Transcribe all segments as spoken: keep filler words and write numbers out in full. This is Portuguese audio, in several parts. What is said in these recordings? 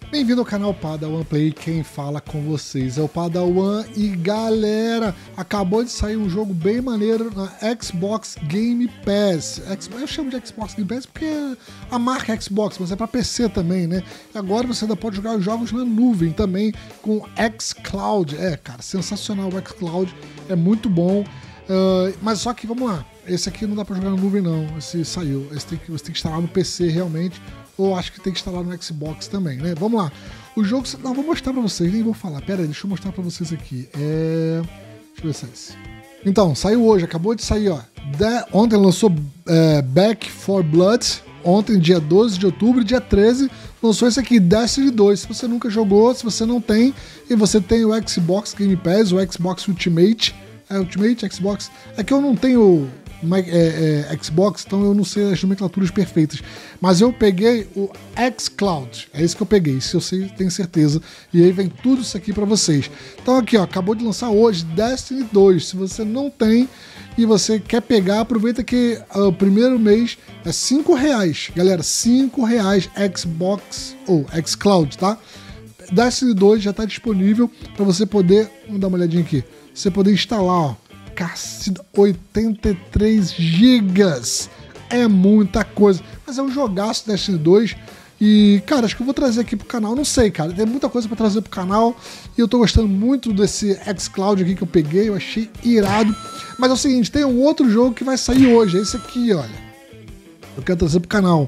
Bem-vindo ao canal Padawan Play, quem fala com vocês é o Padawan. E galera, acabou de sair um jogo bem maneiro na Xbox Game Pass. Eu chamo de Xbox Game Pass porque é a marca Xbox, mas é para P C também, né? E agora você ainda pode jogar os jogos na nuvem também com xCloud. É, cara, sensacional o xCloud, é muito bom. Uh, mas só que, vamos lá, esse aqui não dá pra jogar na nuvem não, esse saiu, esse tem que, você tem que instalar no P C realmente, ou acho que tem que instalar no Xbox também, né? Vamos lá, o jogo, não, vou mostrar pra vocês, nem vou falar, pera aí, deixa eu mostrar pra vocês aqui, é... deixa eu ver se é esse. Então, saiu hoje, acabou de sair, ó, de... ontem lançou é, Back four Blood, ontem, dia doze de outubro, dia treze, lançou esse aqui, Destiny dois. Se você nunca jogou, se você não tem, e você tem o Xbox Game Pass, o Xbox Ultimate, é Ultimate, Xbox, é que eu não tenho é, é, Xbox, então eu não sei as nomenclaturas perfeitas, mas eu peguei o xCloud, é isso que eu peguei, isso eu sei, tenho certeza, e aí vem tudo isso aqui pra vocês. Então aqui, ó, acabou de lançar hoje Destiny dois, se você não tem e você quer pegar, aproveita que uh, o primeiro mês é cinco reais, galera, cinco reais Xbox ou xCloud, tá? Destiny dois já tá disponível pra você poder, vamos dar uma olhadinha aqui, você poder instalar, ó, oitenta e três gigas, é muita coisa, mas é um jogaço Destiny dois, e cara, acho que eu vou trazer aqui pro canal, não sei cara, tem muita coisa pra trazer pro canal, e eu tô gostando muito desse xCloud aqui que eu peguei, eu achei irado, mas é o seguinte, tem um outro jogo que vai sair hoje, é esse aqui, olha, eu quero trazer pro canal,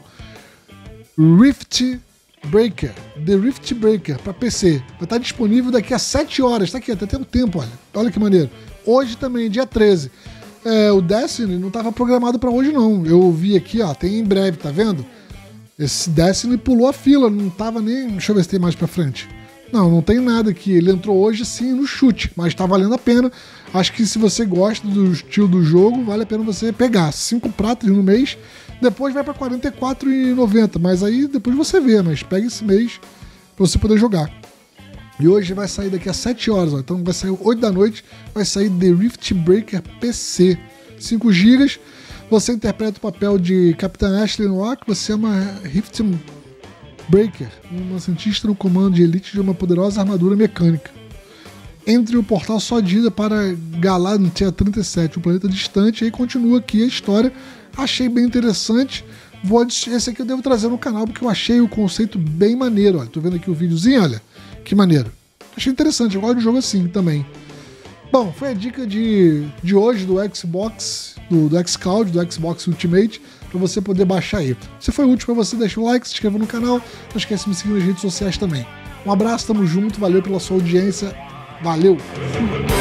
Rift Breaker, The Rift Breaker para P C, vai estar disponível daqui a sete horas, tá aqui, até tem um tempo, olha, olha que maneiro. Hoje também, dia treze. É, o Destiny não estava programado para hoje não, eu vi aqui, ó, tem em breve, tá vendo? Esse Destiny pulou a fila, não tava nem, deixa eu ver se tem mais para frente. Não, não tem nada aqui, ele entrou hoje sim no chute, mas tá valendo a pena. Acho que se você gosta do estilo do jogo, vale a pena você pegar cinco pratas no mês. Depois vai para quarenta e quatro reais e noventa centavos, mas aí depois você vê, mas pega esse mês para você poder jogar. E hoje vai sair daqui a sete horas, ó, então vai sair oito da noite, vai sair The Rift Breaker P C, cinco gigas, você interpreta o papel de Capitã Ashley Noack, você é uma Rift Breaker, uma cientista no comando de elite de uma poderosa armadura mecânica. Entre o portal só de ida para Galantia trinta e sete, um planeta distante, e aí continua aqui a história. Achei bem interessante. Vou, esse aqui eu devo trazer no canal porque eu achei o conceito bem maneiro. Olha, tô vendo aqui o videozinho, olha. Que maneiro. Achei interessante, eu gosto de jogo assim também. Bom, foi a dica de, de hoje do Xbox, do, do xCloud, do Xbox Ultimate, para você poder baixar aí. Se foi útil para você, deixa o like, se inscreva no canal. Não esquece de me seguir nas redes sociais também. Um abraço, tamo junto, valeu pela sua audiência. Valeu!